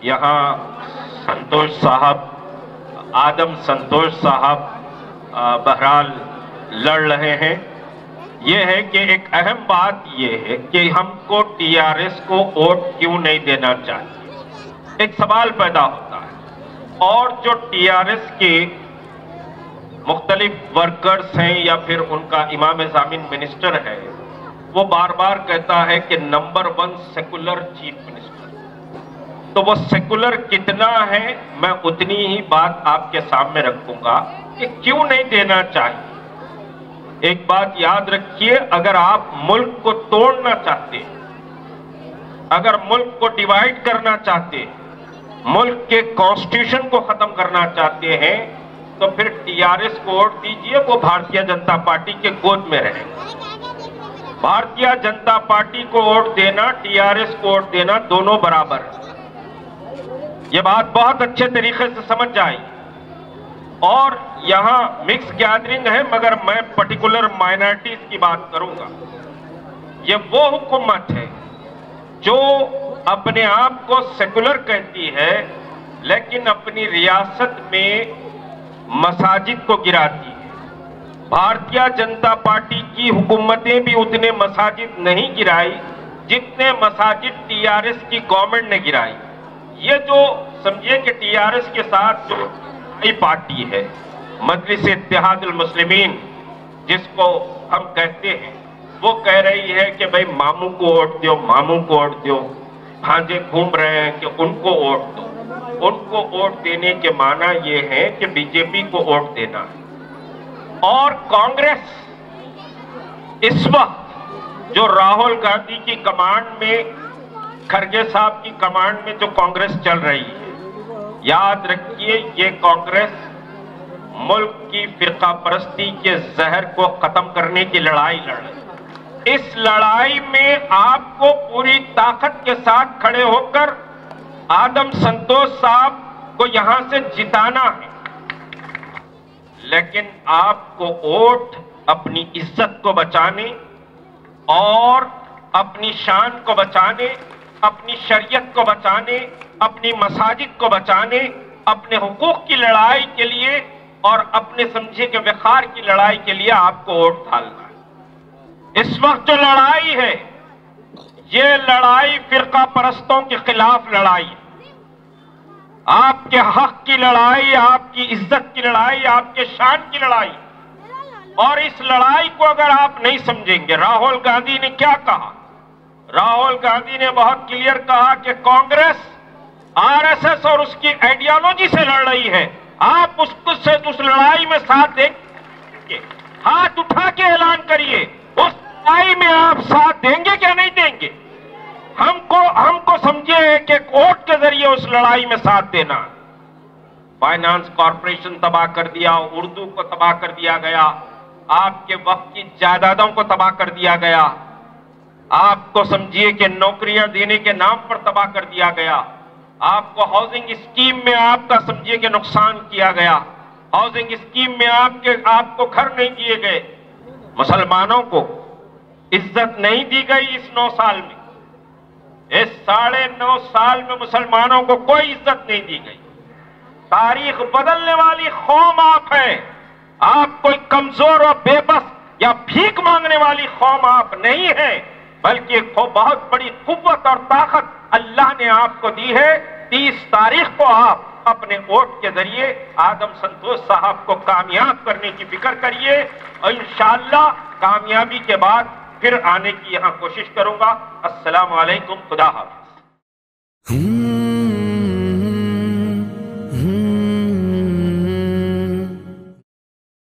यहाँ संतोष साहब, आदम संतोष साहब बहरहाल लड़ रहे हैं। ये है कि एक अहम बात ये है कि हमको टीआरएस को वोट क्यों नहीं देना चाहिए, एक सवाल पैदा होता है। और जो टीआरएस के मुख्तलिफ वर्कर्स हैं या फिर उनका इमाम ज़ामिन मिनिस्टर है, वो बार बार कहता है कि नंबर 1 सेकुलर चीफ मिनिस्टर। तो वो सेकुलर कितना है, मैं उतनी ही बात आपके सामने रखूंगा कि क्यों नहीं देना चाहिए। एक बात याद रखिए, अगर आप मुल्क को तोड़ना चाहते, अगर मुल्क को डिवाइड करना चाहते, मुल्क के कॉन्स्टिट्यूशन को खत्म करना चाहते हैं, तो फिर टीआरएस को वोट दीजिए, वो भारतीय जनता पार्टी के गोद में रहेगा। भारतीय जनता पार्टी को वोट देना, टीआरएस को वोट देना, दोनों बराबर है। ये बात बहुत अच्छे तरीके से समझ जाए। और यहां मिक्स गैदरिंग है, मगर मैं पर्टिकुलर माइनॉरिटीज की बात करूंगा। ये वो हुकूमत है जो अपने आप को सेकुलर कहती है, लेकिन अपनी रियासत में मसाजिद को गिराती है। भारतीय जनता पार्टी की हुकूमतें भी उतने मसाजिद नहीं गिराई जितने मसाजिद टीआरएस की गवर्नमेंट ने गिराई। ये जो समझिए कि टीआरएस के साथ जो पार्टी है, मजलिस इत्तेहादुल मुस्लिमीन जिसको हम कहते हैं, वो कह रही है कि भाई मामू को वोट दो, मामू को वोट दो। भांजे घूम रहे हैं कि उनको वोट दो। उनको वोट देने के माना ये है कि बीजेपी को वोट देना है। और कांग्रेस इस वक्त जो राहुल गांधी की कमांड में, खरगे साहब की कमांड में जो कांग्रेस चल रही है, याद रखिए ये कांग्रेस मुल्क की फिरका परस्ती के जहर को खत्म करने की लड़ाई लड़ रही है। इस लड़ाई में आपको पूरी ताकत के साथ खड़े होकर आदम संतोष साहब को यहां से जिताना है। लेकिन आपको वोट अपनी इज्जत को बचाने और अपनी शान को बचाने, अपनी शरीयत को बचाने, अपनी मसाजिद को बचाने, अपने हुकूक की लड़ाई के लिए और अपने समझे के वक़ार की लड़ाई के लिए आपको वोट डालना है। इस वक्त जो लड़ाई है, ये लड़ाई फिरका परस्तों के खिलाफ लड़ाई है। आपके हक की लड़ाई, आपकी इज्जत की लड़ाई, आपके शान की लड़ाई। और इस लड़ाई को अगर आप नहीं समझेंगे, राहुल गांधी ने क्या कहा? राहुल गांधी ने बहुत क्लियर कहा कि कांग्रेस आरएसएस और उसकी आइडियोलॉजी से लड़ रही है। आप उसको से उस लड़ाई में साथ देंगे, हाथ उठा के ऐलान करिए, उस लड़ाई में आप साथ देंगे क्या नहीं देंगे? हमको समझिए कि वोट के जरिए उस लड़ाई में साथ देना। फाइनेंस कॉर्पोरेशन तबाह कर दिया, उर्दू को तबाह कर दिया गया, आपके वक्त की जायदादों को तबाह कर दिया गया, आपको समझिए कि नौकरियां देने के नाम पर तबाह कर दिया गया, आपको हाउसिंग स्कीम में आपका समझिए कि नुकसान किया गया, हाउसिंग स्कीम में आपको घर नहीं दिए गए, मुसलमानों को इज्जत नहीं दी गई इस 9 साल में। इस 9.5 साल में मुसलमानों को कोई इज्जत नहीं दी गई। तारीख बदलने वाली कौम आप हैं। आप कोई कमजोर और बेबस या भीख मांगने वाली कौम आप नहीं हैं, बल्कि बहुत बड़ी कुव्वत और ताकत अल्लाह ने आपको दी है। 30 तारीख को आप अपने वोट के जरिए आदम संतोष साहब को कामयाब करने की फिक्र करिए और इंशाअल्लाह कामयाबी के बाद फिर आने की यहां कोशिश करूंगा। अस्सलाम वालेकुम, खुदा हाफिज।